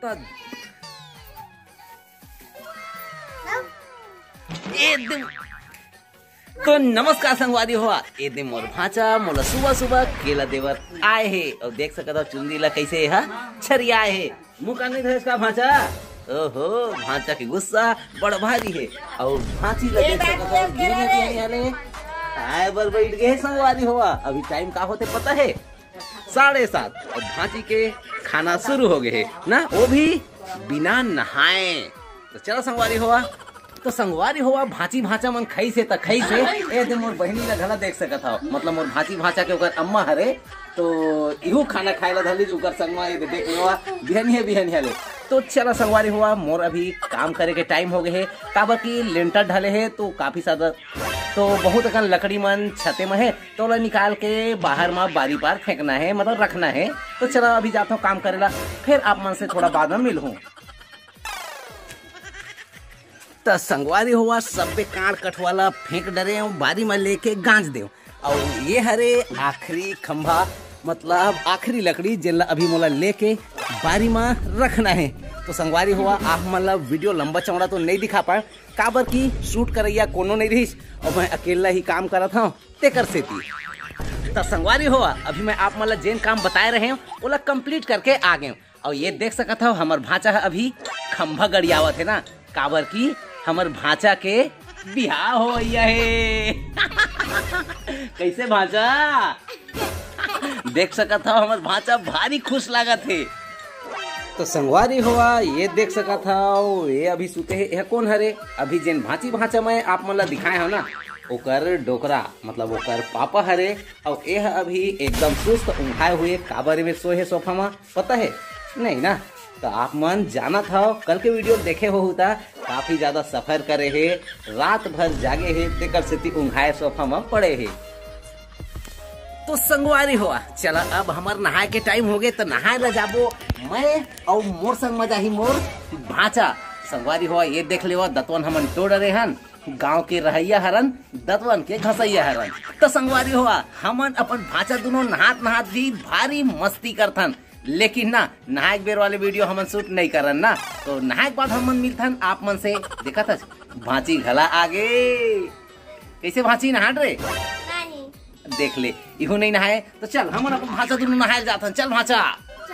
तो नमस्कार संगवारी हुआ ए दिन मोर भाचा मोला सुबह सुबह केला देवर आए हे और देख सकत हो चुंदी ला कैसे है छरिया है मुँह का नहीं इसका भाचा। ओहो भाचा की गुस्सा बड़ा भारी है और भाची ला देख सकत हो गिरने आए बर बैठ गए संगवारी हुआ। अभी टाइम का होते पता है 7:30 और भाची के खाना शुरू हो गए है ना, वो भी बिना नहाए। तो चलो संगवारी हुआ तो संगवारी हुआ भाची भाचा मन खाई से त खाई से ए दिन मोर बहनी ला घला देख सकत हो, मतलब मोर भाची भाचा के ओकर अम्मा हरे तो इहू खाना खाए ला धली ओकर संगवा ये देख लेवा बिहनिया ले। तो चला संगवारी हुआ मोर अभी काम करे के टाइम हो गए है, काबर की लेंटर ढले है तो काफी ज्यादा तो बहुत अकन लकड़ी मन छते में है तो ला निकाल के बाहर में बारी पार फेंकना है, मतलब रखना है। तो चला अभी जाता हूँ काम करेला, फिर आप मन से थोड़ा बाद में मिलूँ। तो संगवारी हुआ सबे काट कटवाला फेंक डरे बारी में लेके गांज दे और ये हरे आखिरी खंभा मतलब आखिरी लकड़ी जिला अभी मोला लेके बारी में रखना है। तो संगवारी हुआ आप मतलब वीडियो लंबा चौड़ा तो नहीं दिखा पाए काबर की शूट करैया कोनो नहीं रही और मैं अकेला ही काम कर था तेकर से थी। तो संगवारी हुआ अभी मैं आप मतलब जेन काम बताए रहे वो कंप्लीट करके आ गए और ये देख सकता हूँ हमार भाचा है अभी खंभा गड़ियावत है ना, काबर की हमर भाचा के बिहार हो है। कैसे भाचा देख सकत था हमर भाचा भारी खुश लागत है। तो संगवारी हुआ ये देख सकत था ये अभी सुते है, यह कौन हरे अभी जिन भाची भाचा में आप मन ला दिखाए हो ना ओकर डोकरा मतलब ओकर पापा हरे और यह अभी एकदम सुस्त उंघाए हुए काबर में सोए सोफा में पता है नहीं ना। तो आप मन जाना था कल के वीडियो देखे हो होता काफी ज्यादा सफर करे है, रात भर जागे है तेकर से उंघाए सोफा में पड़े है। तो संगवारी हुआ चला अब हमार नहाए के टाइम हो गए तो नहाए ला जाबो मैं और मोर संग मजा ही मोर भाचा। संगवारी हुआ ये देख ले दतवन हमन तोड़ रहे हन गांव के रहैया हरन दतवन के घसैया हरन। तो संगवारी हुआ हमन अपन भाचा दोनों नहात भी भारी मस्ती करथन, लेकिन ना नहाए बेर वाले वीडियो हमन शूट नहीं करन ना। तो नहाए के बाद हमन मिलथन आप मन से देखा था भाची घला आगे कैसे भाची नहाट रे नहीं। देख ले इहो नहीं नहाए तो चल हमन अपन भाचा दोनों नहाए जाथन। चल भाचा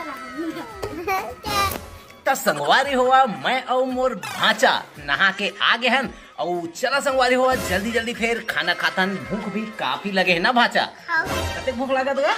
तो संगवारी हुआ मैं और मोर भाचा नहा के आगे हन और चला संगवारी हुआ जल्दी जल्दी फिर खाना खातन, भूख भी काफी लगे है ना भाचा कते भूख लगा तो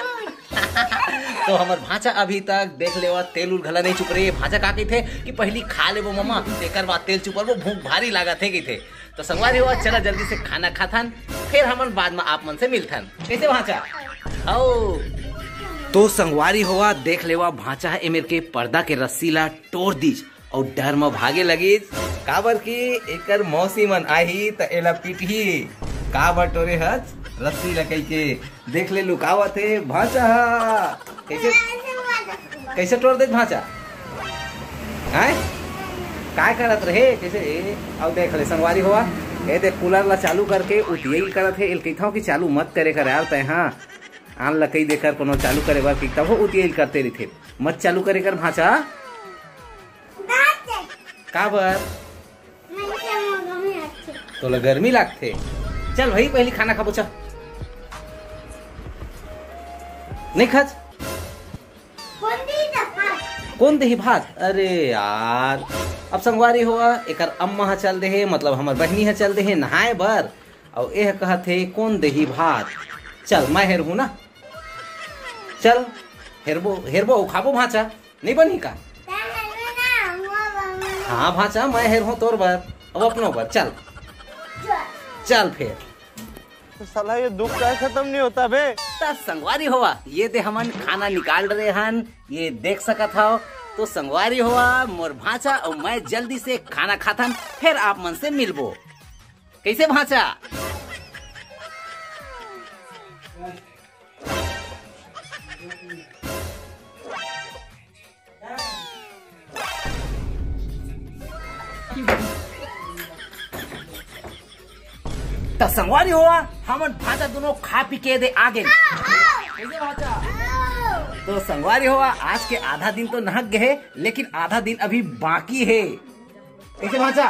तो हमार भाचा अभी तक देख ले तेल उल घला नहीं चुप रही है। भाचा का थे कि पहली खा ले वो मम्मा तेकर बाद तेल चुपर वो भूख भारी लागत है कि थे। तो संगवारी हुआ चला जल्दी से खाना खाथन फिर हमन बाद में आप मन से मिलथन। कैसे भाचा आओ तो संगवारी हुआ देख लेवा भाचा है मेरे के पर्दा के रस्सी ला तोड़ दीज और डर में भागे लगी काबर की एकर मौसी मन आई त एला पिटही काबर टोरे हज रस्सी लकई के देख ले लुकावत है भाचा कैसे तोड़ दे भाचा है काय करत रहे कैसे अब देख ले संगवारी हुआ ए देख कूलर ला चालू करके उतियई करत है एल कहता कि चालू मत करे कर यार तय हां आन लकई देकर कोनो चालू करे बार कहता हो उतियई करते रहे मत चालू करे कर भाचा काबर तो ला गर्मी लागते। चल भाई पहली खाना खा पूछा नहीं खाज कौन दही भात। अरे यार अब संगवारी हुआ एकर अम्मा हा चल दे है मतलब हमार बहनी हा चल दे है नहाए बर और यह कहते कौन दही भात। चल मैं हेर हूँ ना चल हेरबो खाबो भाचा नहीं बनी का। हाँ भाचा मैं हेर हूँ तोर बर अब अपनों बर चल चल फिर तो साला ये दुख का खत्म नहीं होता बे। संगवारी हुआ ये दे हमन खाना निकाल रहे हन ये देख सकत हो। तो संगवारी हुआ मोर भाचा और मैं जल्दी से खाना खाथन फिर आप मन से मिलबो। कैसे भाचा तो संगवारी हुआ हमन भाचा दोनों खा पी के दे आगे। कैसे भाचा तो संगवारी हुआ आज के आधा दिन तो नहक गए, लेकिन आधा दिन अभी बाकी है। कैसे भाचा?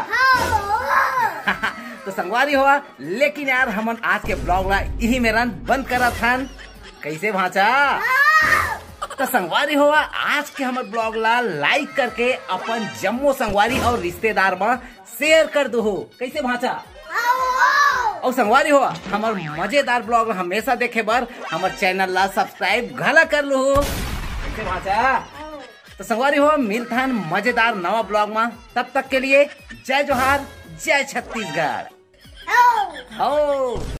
तो संगवारी हुआ, लेकिन यार हमन आज के ब्लॉग ला यही में रन बंद करा था। कैसे भाचा? तो संगवारी हुआ आज के हमारे ब्लॉग ला लाइक करके अपन जम्मो संगवारी और रिश्तेदार में शेयर कर दो। कैसे भाचा? और संगवारी हुआ हमार मजेदार ब्लॉग हमेशा देखे बर हमारे चैनल ला सब्सक्राइब घला कर लो। कैसे भाचा? तो संगवारी हुआ मिलथान मजेदार नवा ब्लॉग में, तब तक के लिए जय जोहार, जय छत्तीसगढ़।